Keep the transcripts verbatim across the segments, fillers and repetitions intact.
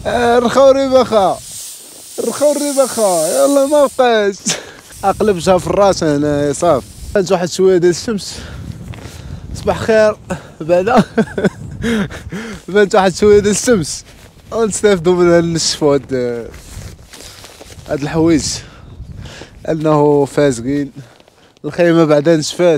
رخاو ربخا رخاو ربخا يلا ما بقاش. اقلبتها في الراس هنا صافي. كانت واحد شويه ديال الشمس. صباح خير بعدا. بانت واحد شويه ديال الشمس ونستافدوا منها نشفوا هاد هاد الحوايج انه فازقين. الخيمه بعدا نشفات.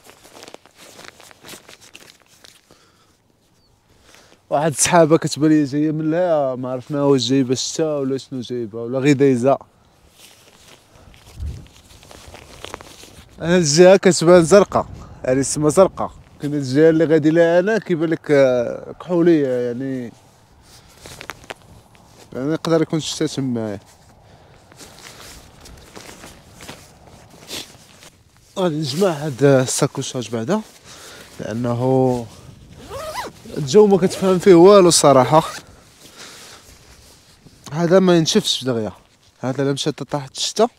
واحد السحابه كتبان لي جايه من لها ما عرفنا واش جايبه الشتا ولا شنو جايبه ولا غير دايزه. انا الجهه كتبان زرقاء يعني السما زرقاء. كاين الجهه اللي غادي لها انا كيبان لك كحوليه يعني يعني يقدر يكون الشتا تمايا. غادي نجمع هاد الساكوشاج بعدا لانه الجو ما كتفهم فيه والو الصراحه. هذا ما ينشفش دغيا. هذا لا مشات طاحت الشتا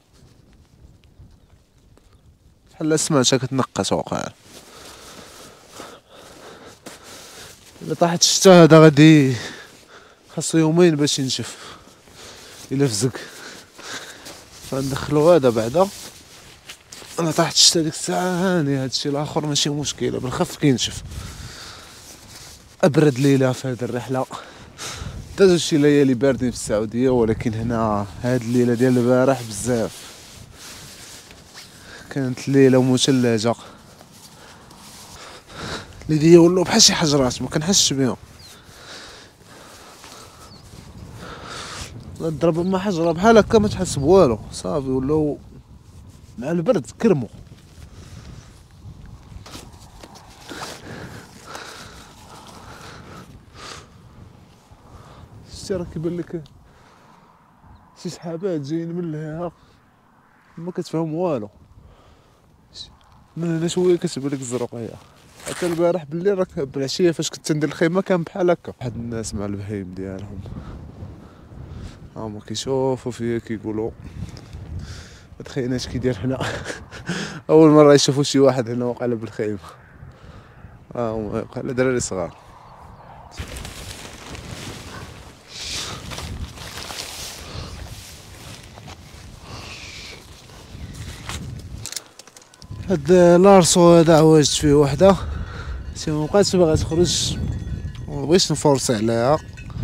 بحال سمعتها كتنقص واقع. الا طاحت الشتا هذا غادي خاصو يومين باش ينشف الا فزق. فندخلو هذا بعدا. انا طاحت الشتا ديك الساعه هاني. هادشي الاخر ماشي مشكله بالخف كينشف. ابرد ليله في هذه الرحله. دازو شي ليالي باردين في السعوديه ولكن هنا هاد الليله ديال البارح بزاف. كانت الليله مثلجه. ليديا ولاو بحال شي حجرات ما كنحسش بهم. نضرب مع حجره بحال هكا ما تحس بوالو صافي ولاو مع البرد كرمو. شتي راه كيبان لك شي سحابات جايين من لهنا ما كتفهم والو. من هنا شويه كتبان لك الزرقيه. حتى البارح بالليل راك بالعشيه فاش كنت ندير الخيمه كان بحال هكا. واحد الناس مع البهايم ديالهم هما كيشوفوا فيا كيقولوا متخيلين اش كيدير هنا. اول مره يشوفوا شي واحد هنا واقع بالخيمه. ها هما واقع دراري صغار. هاد لارسو هذا عواجت فيه وحده شي مبقاتش باغا تخرج مبغيتش نفورسي عليها.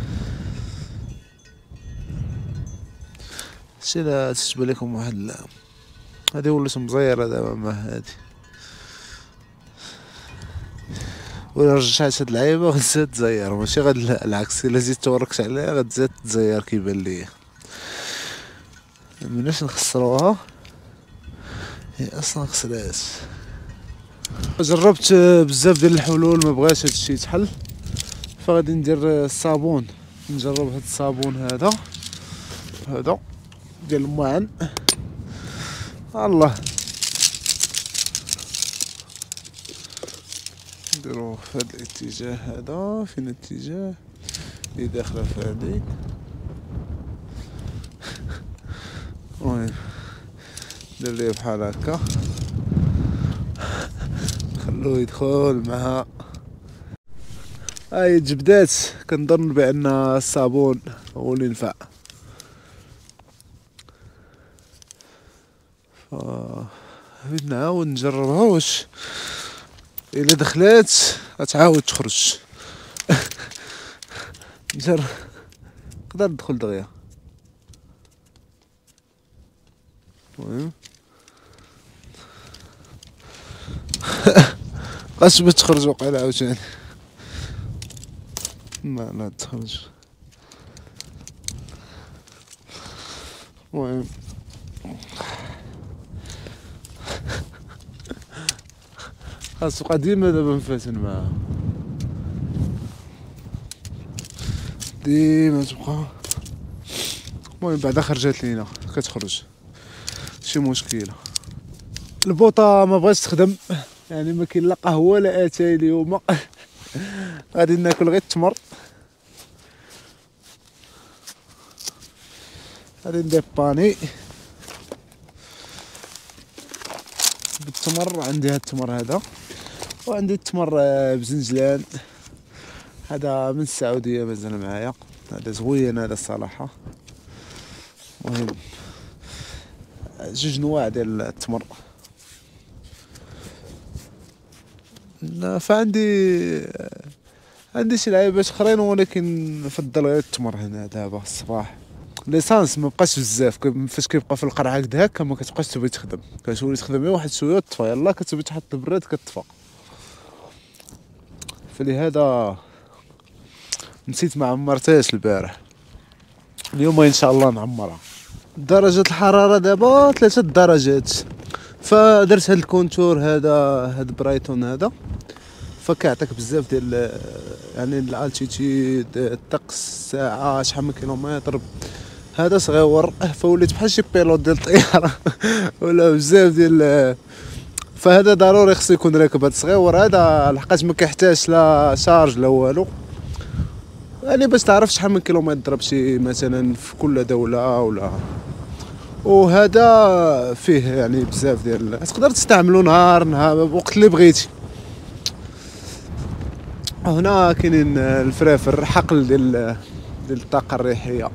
شي لا تشبه لكم واحد ال... هادي ولات مزيره دابا مع هادي. ولا رجعت هاد اللعيبه غتزاد تزير ماشي غاد العكس. الا زيد توركت عليها غتزاد تزير كيبان ليا. مناش نخسروها هي اصلا خسرات. جربت بزاف ديال الحلول ما بغاش هادشي يتحل فغادي ندير الصابون. نجرب هاد الصابون هذا هذا ديال المعن. الله نديرو في هاد الاتجاه هذا. فين الاتجاه اللي داخله في هادي. المهم ندير ليه بحال هكا خلوه يدخل معها. هاي جبدات. كنظن بان الصابون هو اللي ينفع. ف غادي نعاود نجربها واش الا دخلات غتعاود تخرج. نجرب نقدر ندخل دغيا. المهم قاش بتخرج وقيلا عاوتاني. لا لا تخرج. المهم خاصو قديمة دابا مفاتن معاها ديما تبقى. المهم بعدا خرجات لينا كتخرج شي مشكلة. البوطة ما بغاتش تخدم يعني ما كاين لا قهوة لا اتاي اليوم. غادي ناكل غير التمر. غادي ندير باني بالتمر. عندي هاد التمر هذا وعندي التمر بزنجلان هذا من السعودية مازال معايا. هذا زوين هذا الصراحة. المهم جوج نواع ديال التمر. لا فعندي عندي شي لعيبات اخرين ولكن نفضل غير التمر هنا دابا الصباح. ليسانس ما بقاش بزاف فاش كيبقى في القرعه هكدا هكا ما كتبقاش تبغي تخدم، كتولي تخدم غير واحد شويه وتطفى، يلاه كتبغي تحط البراد كتطفى. فلهذا نسيت ما عمرتهاش البارح، اليوم ان شاء الله نعمرها. درجة الحرارة دابا ثلاثة درجات، فدرت هاد الكونتور هذا هاد برايتون هذا فكيعطيك بزاف ديال يعني الالتيتيود الطقس الساعة شحال من كيلومتر. هذا صغيور فوليت بحال شي بيلوت ديال الطيارة ولا بزاف ديال، فهذا ضروري خصو يكون راكب هاد الصغيور هذا لحقاش ما كيحتاجش لا شارج لا والو، يعني باش تعرف شحال من كيلومتر ضرب شي مثلا في كل دولة ولا. وهذا فيه يعني بزاف ديال تقدر تستعملو نهار نهار وقت اللي بغيتي. هنا كاينين الفرافر حقل ديال ديال الطاقة الريحية،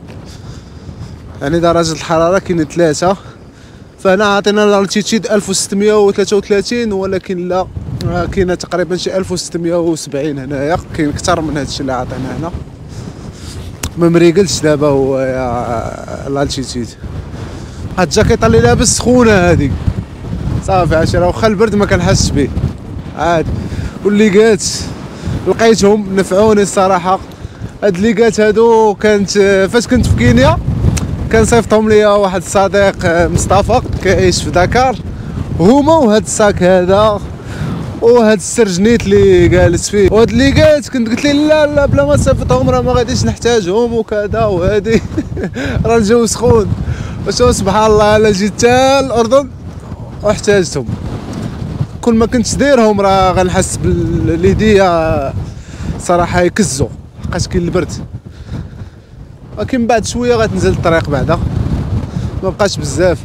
يعني درجة الحرارة كاين ثلاثة، فهنا عطينا الالتيتيود ألف وستمية وثلاثة وثلاثين ولكن لا كاينه تقريبا شي ألف وستمية وسبعين هنايا، كاين اكثر من هادشي اللي عطينا هنا. ما مريقلش دابا هو الالتيتيود. هاد الجاكيطه اللي لابس سخونه هادي صافي عشرة، واخا البرد ما كنحسش به عادي. والليقات لقيتهم نفعوني الصراحه، هاد الليقات هادو كانت فاش كنت في كينيا كان صيفطهم ليا واحد الصديق مصطفى كيعيش في دكار، هما وهاد الساك هذا وهاد السرجنيت اللي جالس فيه وهاد الليقات كنت قلت لي لا لا بلا ما تصيفطهم راه ما غاديش نحتاجهم وكذا وهادي راه الجو سخون. وشوف سبحان الله الا جيت حتى الاردن واحتاجتهم، كل ما كنت دايرهم راه غنحس باليديا صراحه يكزو لحقاش كاين البرد، ولكن بعد شويه غتنزل الطريق بعدا ما بقاش بزاف.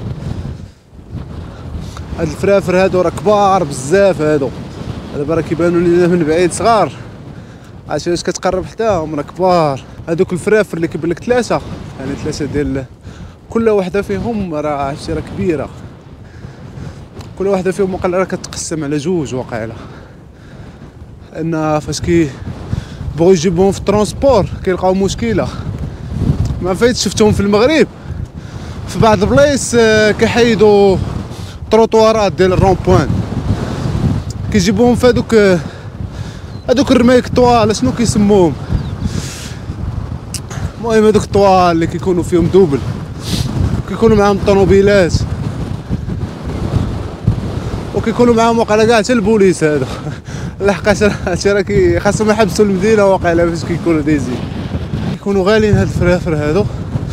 هاد الفرافر هادو راه كبار بزاف هادو، دابا راه كيبانوا لينا من بعيد صغار، عرفتي واش كتقرب حداهم راه كبار. هادوك الفرافر اللي كيبان لك ثلاثه يعني ثلاثه ديال كل وحده فيهم راه عرفتي راه كبيره، كل وحده فيهم وقيلا راه كتقسم على جوج واقيلا، لان فاش كي بغاو يجيبوهم في الترونسبور كيلقاو مشكله. ما فايت شفتهم في المغرب في بعض البلايص كيحيدوا تروطوارات ديال الرون بوين كيجيبوهم في هذوك هذوك الرمايك طوال شنو كيسموهم، المهم هذوك الطوال اللي كيكونوا فيهم دوبل كيكونوا معاهم الطوموبيلات وكيكونوا معاهم واقيلا كاع حتى البوليس هذا لحقاش راه كي خاصهم يحبسوا المدينه واقيلا فاش كيكونوا دايزين. كيكونوا غاليين هاد الفرافر هادو،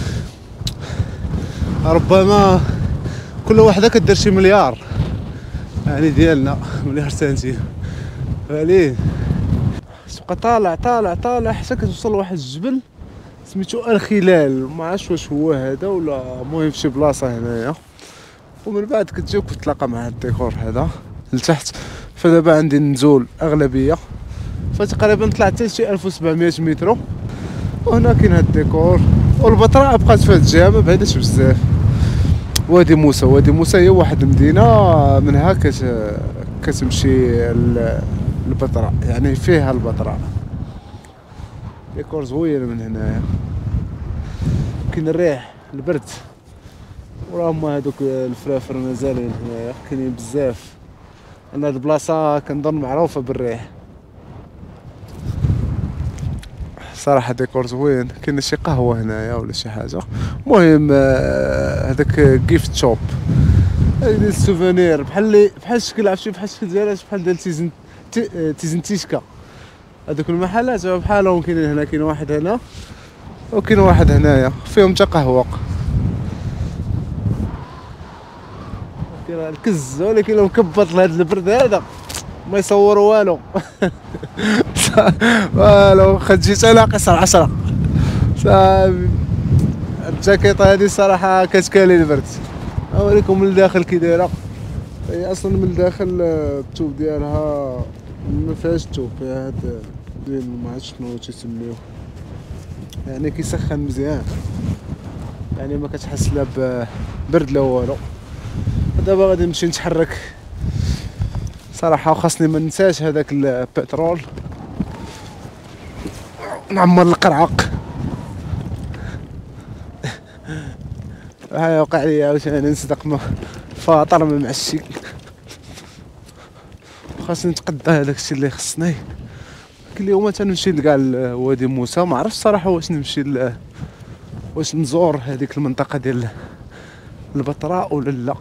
ربما كل وحده كدير شي مليار يعني ديالنا مليار سنتيم غاليين. تبقى طالع طالع طالع حتى كتوصل لواحد الجبل سميتو الخلال، ما عرفتش واش هو هذا ولا المهم فشي بلاصه هنايا، ومن بعد كتجي وكتلاقى مع الديكور هذا لتحت. فدابا عندي النزول اغلبيه، فتقريبا طلعت حتى شي ألف وسبعمية متر، وهنا كاين هاد الديكور. والبطراء بقات في هاد الجهه ما بعيداش بزاف. وادي موسى، وادي موسى هي واحد المدينه منها كت كتمشي البطراء، يعني فيها البطراء. ديكور زوين من هنايا، كاين الريح البرد، وراهم هادوك الفرافر مازالين هنايا كاينين بزاف. انا هاد البلاصه كنظن معروفه بالريح صراحه. ديكور زوين، كاين شي قهوه هنايا ولا شي حاجه. المهم هذاك جيفت شوب هذه السوفونير بحال اللي بحال الشكل عرفتي بحال الشكل ديالها بحال ديال تيزن تيزن تيشكا. هذوك المحلات بحالهم كاينين هنا، كاين واحد هنا وكاين واحد هنايا فيهم حتى قهوه. كاين الكز ولكن لو مكبط لهاد البرد هذا ما يصوروا والو والو خديت انا قصر عشرة صافي. الجاكيطه هذه صراحه كتكالي البرد. اوريكم من الداخل كي دايره، هي اصلا من الداخل الثوب ديالها ما فيهاش الثوب، فيها هاد ما عرفتش شنو تيسميوه يعني كيسخن مزيان، يعني ما كتحس لا ببرد لا والو. دابا غادي نمشي نتحرك صراحه، وخاصني ما ننساش هذاك البترول، نعمر القرعق. هاي وقع لي عاوتاني نصدق فاطر ما معشي، خاصني نتقدى هذاك الشيء اللي خصني. اليوم تنمشي لكاع وادي موسى، ما عرفتش صراحه واش نمشي ل... واش نزور هذيك المنطقه ديال البطراء ولا لا.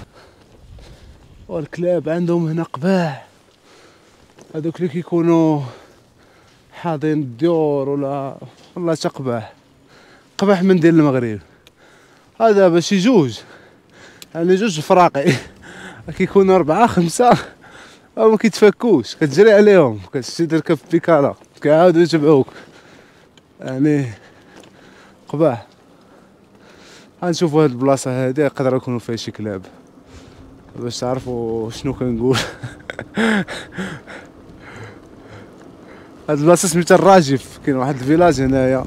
والكلاب عندهم هنا قباح، هذوك اللي كيكونوا حاضين الديور ولا والله تقباح قباح من ديال المغرب. هذا باش جوج يعني جوج فراقي كيكونوا أربعة خمسة أو ما كيتفكوش، كتجري عليهم كتمشي تركب بيكالا كيعاودوا يتبعوك، يعني قباح. غنشوفوا هاد البلاصه هادي يقدر يكونوا فيها شي كلاب باش تعرفوا شنو كنقول. هاد البلاصه سميتها الراجف، كاين واحد الفيلاج هنايا.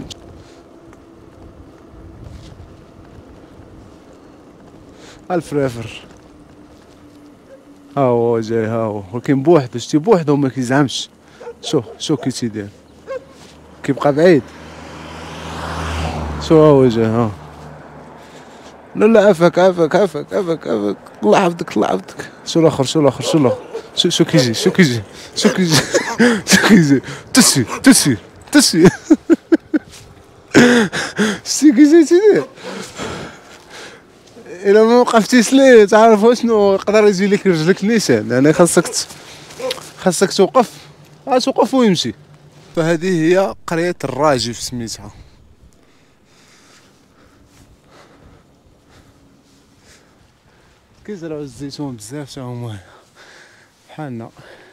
الفريفر ها هو جاي، ها هو ولكن بوحدو، شتي بوحدو ما كيزعمش. شوف شوف كي تيدير، كيبقى بعيد. شو ها هو جاي، ها لا لا عافاك عافاك عافاك عافاك عافاك، الله يحفظك الله يحفظك. شو الاخر شو الاخر شو الاخر شو شو كيجي شو كيجي شو كيجي شو كيجي تسي تسي تسي. شتي كيجي تيدير، الا ما وقفتيش ليه تعرف شنو يقدر يجي لك رجلك نيشان، يعني خاصك خاصك توقف، توقف ويمشي. فهذه هي قرية الراجف سميتها. كيزرعوا الزيتون بزاف تا هما بحالنا،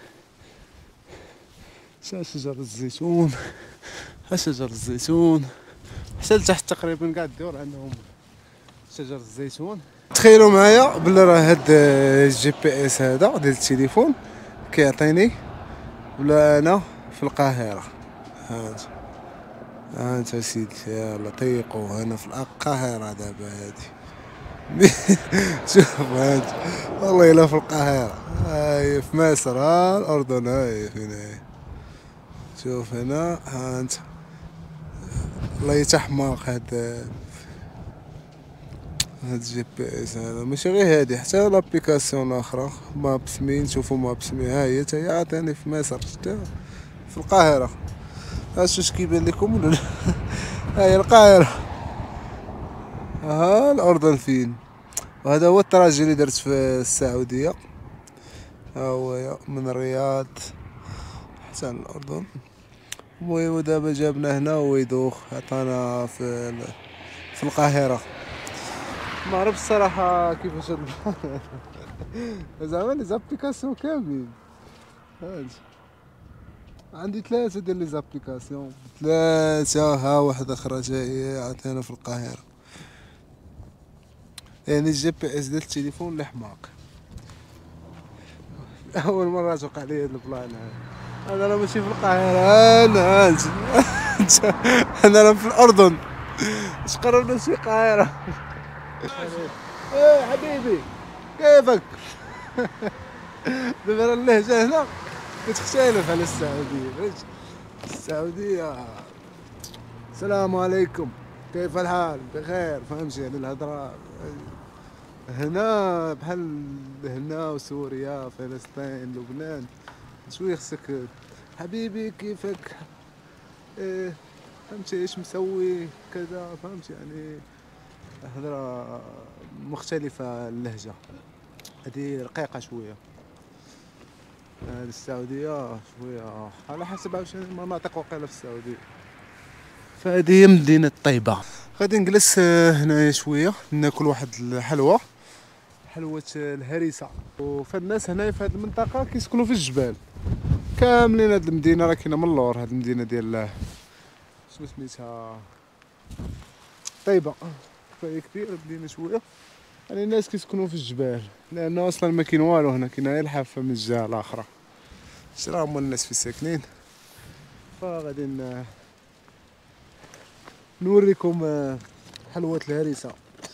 شا شجر الزيتون ها شجر الزيتون حتى لتحت تقريبا كاع الديور عندهم شجر الزيتون. تخيلوا معايا بلي راه هاد الجي بي اس هذا ديال التليفون كيعطيني ولا انا في القاهرة. هانت هانت سيدي يلا طيقوا، انا في القاهرة دابا هادي. شوف هانت والله الا في القاهرة، هاي في مصر، ها الاردن، هاي فين هاي. شوف هنا هانت الله يتحمق هاد هاد الجي بي اس هذا. ماشي غير هادي حتى لابليكاسيون اخرى مابس مين، شوفوا مابس مين، ها هي تا هي عطاني في مصر شتا في القاهرة. واش كيبان لكم ولا لا؟ ها هي القاهرة، ها الاردن فين. وهذا هو التراجي اللي درت في السعودية، ها هو من الرياض حتى الاردن. المهم دابا جابنا هنا ويدوخ عطانا في في القاهرة. ما عرفت الصراحة كيفاش هاد زعما لي زابليكاسيون كاملين. هانت عندي ثلاثة ديال لي زابليكاسيون، ثلاثة، ها واحدة أخرى جاية عطانا في القاهرة. يعني الجي بي اس ديال التليفون اللي حماق. أول مرة توقع لي هاد البلان هذا. أنا راه ماشي في القاهرة، أنا هانت أنا راه في الأردن، اش قررنا شي القاهرة. ايه حبيبي كيفك؟ دابا راه اللهجة هنا كتختلف على السعودية، فهمتي؟ السعودية السلام عليكم كيف الحال بخير، فهمتي؟ يعني الهضرة هنا بحال هنا وسوريا فلسطين لبنان شويه خصك حبيبي كيفك، إيه فهمتي ايش مسوي كذا، فهمتي؟ يعني هضرة مختلفة اللهجة، هذه رقيقة شوية. هذه السعودية شوية على حسب عاوتاني المناطق وقيلة في السعودية. فهذه هي مدينة طيبة. غادي نجلس هنايا شوية ناكل واحد الحلوى، حلوة الهريسة. فالناس هنايا في هذه المنطقة كيسكنوا في الجبال كاملين. هذه المدينة راه كاينة من اللور، هذه المدينة ديال شنو سميتها طيبة، فهي كبيرة مدينة شوية. يعني الناس كيسكنوا في الجبال لأنه أصلا ما كاين والو هنا، كاينة غير الحافة من الجهة الأخرى. شرا هما الناس في ساكنين. فغادي نوريكم آه، حلوة الهريسة.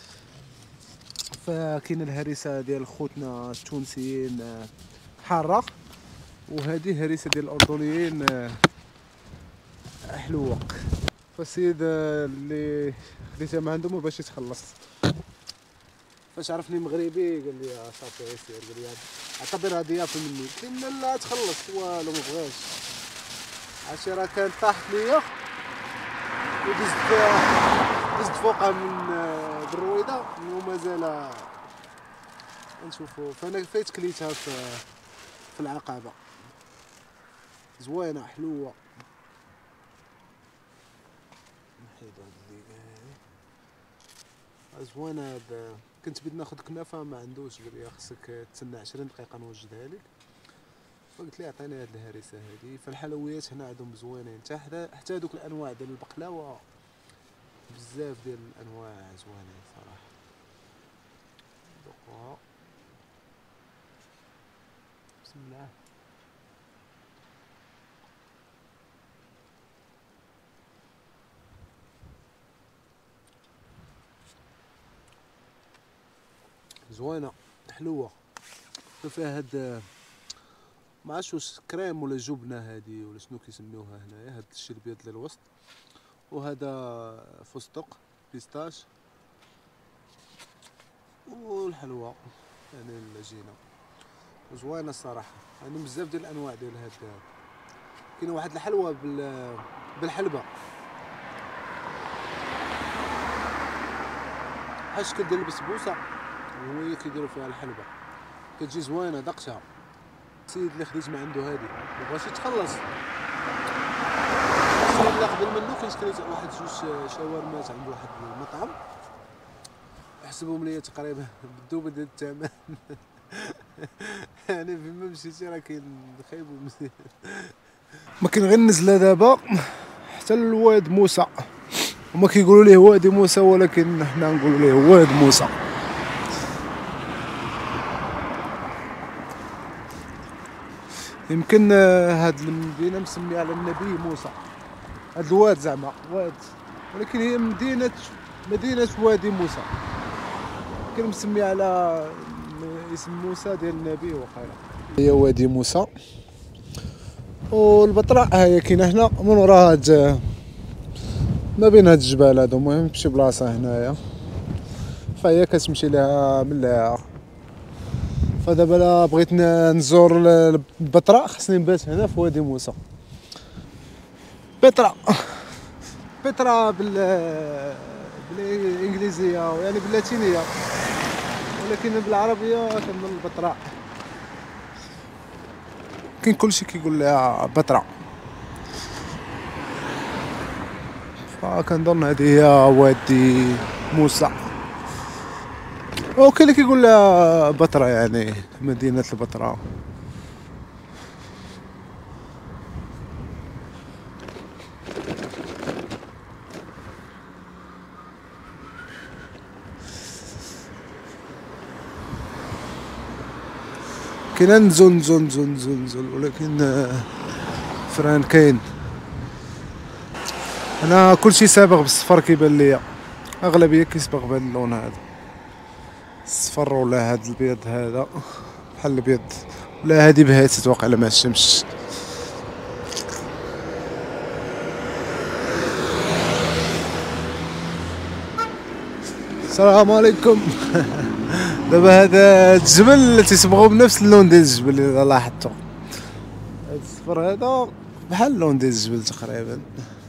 فكاين الهريسة ديال خوتنا التونسيين آه، حارة، وهذه هريسة ديال الأردنيين آه، حلوة. فالسيد آه، اللي خديتها من عندهم باش يتخلص، فاش عرفني مغربي قال لي آه، صافي سير، قال لي اعتبرها ضيافة مني. قلت له لا تخلص والو ما بغاش، عرفتي راه كانت طاحت ليا ودزت فيها، دزت فوقها من آه، بالرويضة ومازال نشوفو. فانا فايت كليتها في في العقبة، زوينة حلوة. نحيدو هاد اللي زوينة. هاد كنت بغيت ناخد كنافة ما عندوش، قال لي خصك تسنى عشرين دقيقة نوجدها لك. فقلت ليه عطيني هاد الهريسة هادي. فالحلويات هنا عندهم زوينين، حتى حتى هادوك الانواع ديال البقلاوة، بزاف ديال الانواع زوينين صراحة. دوقوها بسم الله. زوينة حلوة. فيها هاد ما عرفتش واش كريم ولا جبنة هادي ولا شنو كيسميوها هنايا، هاد الشي البيض ديال الوسط، وهذا فستق بيستاش والحلوى يعني العجينة زوينة الصراحة. يعني بزاف ديال الانواع ديال هاد. كاينه واحد الحلوى بال بالحلبة بحال الشكل ديال البسبوسة، وهي كيديروا فيها الحلبة، كتجي زوينة دقتها. السيد اللي خديت من عنده هادي مبغاش يتخلص، السيد اللي قبل منه كنشري واحد جوج شاورمات عند واحد المطعم، حسبهم ليا تقريبا بالدوبل ديال الثمن. يعني فيما مشيتي راه كاين خايب ومزيان. ما كاين غير النزله دابا حتى لواد موسى، هما كيقولوا ليه وادي موسى ولكن حنا نقولوا ليه واد موسى. يمكن هاد المدينه مسميه على النبي موسى، هاد الواد زعما واد، ولكن هي مدينه مدينه وادي موسى، كان مسميه على اسم موسى ديال النبي وقيلا. هي وادي موسى. والبطراء هي كاينه هنا من ورا هاد ما بين هاد الجبال هادو. المهم بشي بلاصه هنايا فهي كتمشي لها من لها. فدابا لا بغيت نزور البطراء خصني نبات هنا في وادي موسى. بطرا بطرا بال بالانجليزيه يعني باللاتينيه، ولكن بالعربيه كنظن البطراء. كاين كلشي كيقول لها بطرا، فكنظن هذه هي وادي موسى. وكاين اللي كيقول لها بطرا يعني مدينه البطرا. كاين نزول نزول نزول نزول نزول ولكن فران كاين. انا كلشي سابغ بالصفر كيبان ليا، اغلبيه كيسبغ بهذا اللون هذا الصفر، ولا هذا البيض هذا بحال البيض، ولا هذه بهاتت واقيلا مع الشمس. السلام عليكم. دابا هذا الجبل تيصبغوا بنفس اللون ديال الجبل اذا لاحظتوا، هذا الصفر هذا بحال اللون ديال الجبل تقريبا.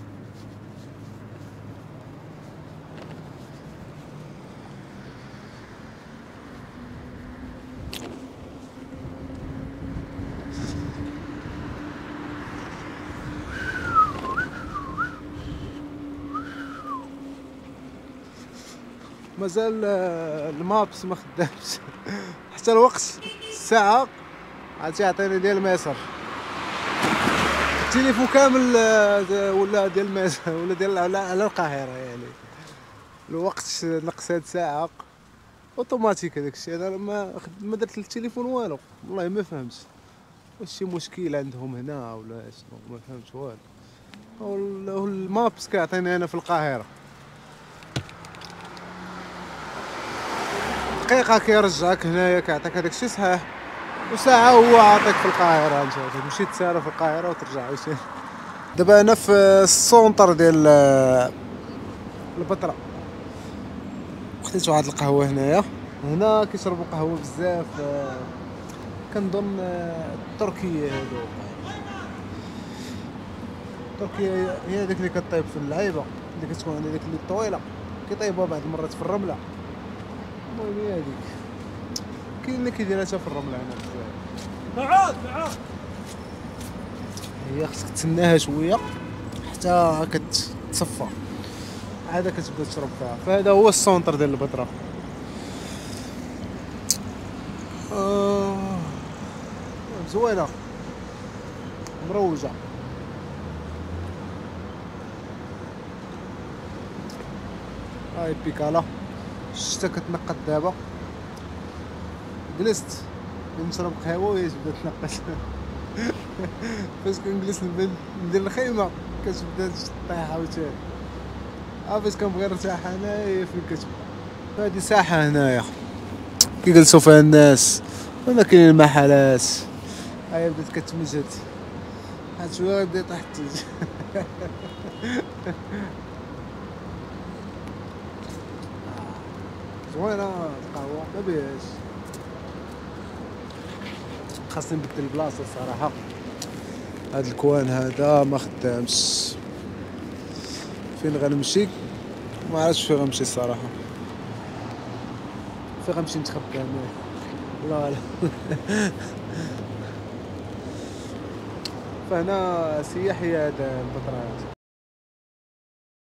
مازال المابس ما خدامش حتى الوقت الساعه عاد تيعطيني ديال مصر. التليفون كامل ولا ديال مصر ولا ديال على القاهره، يعني الوقت نقص هاد الساعه اوتوماتيك. هذاك الشيء انا ما ما درت للتليفون والو، والله ما فهمتش واش شي مشكل عندهم هنا ولا شنو، ما فهمتش والو. والمابس كيعطيني انا في القاهره دقيقة كيرجعك هنايا كيعطيك هداك الشيء صحيح، وساعة هو عاطيك في القاهرة. انت تمشي تسالى في القاهرة وترجع عاوتاني. دابا انا في السونطر ديال البتراء، خديت واحد القهوة هنايا. هنا كيشربوا قهوة بزاف، كنظن التركية هادو. التركية هي هذيك اللي كطيب في اللعيبة، اللي كتكون عندها ديك اللي طويلة كيطيبوها بعض المرات في الرملة. المهم هي هذيك، كاين اللي كيديرها حتى في الرملة هنا بزاف. تعال تعال. هي خصك تسناها شوية حتى كتصفى، عاد كتبدا تشرب فيها. فهذا هو السونتر ديال البتراء. آه زوينة مروجة. هاي بيكالا، الشتا كتنقط دابا. جلست نشرب قهوة وهي تبدا تنقط. فاش كنجلس ندير الخيمة كتبدا طيح عاوتاني. ها فاش كنبغي نرتاح انايا فين كتبدا. هادي ساحة هنايا كيجلسوا فيها الناس، وما كاينين المحلات. هاهي بدات كتمجد، واحد شوية غيبدا يطيح الثلج. زوينة القهوة ما بيهاش. خاصني نبدل البلاصة الصراحة، هاد الكوان هذا ما خدامش. فين غنمشي ما عرفتش فين غنمشي الصراحة. فين غنمشي نتخبى هنايا؟ لا لا. فهنا سياحية هاد البتراء.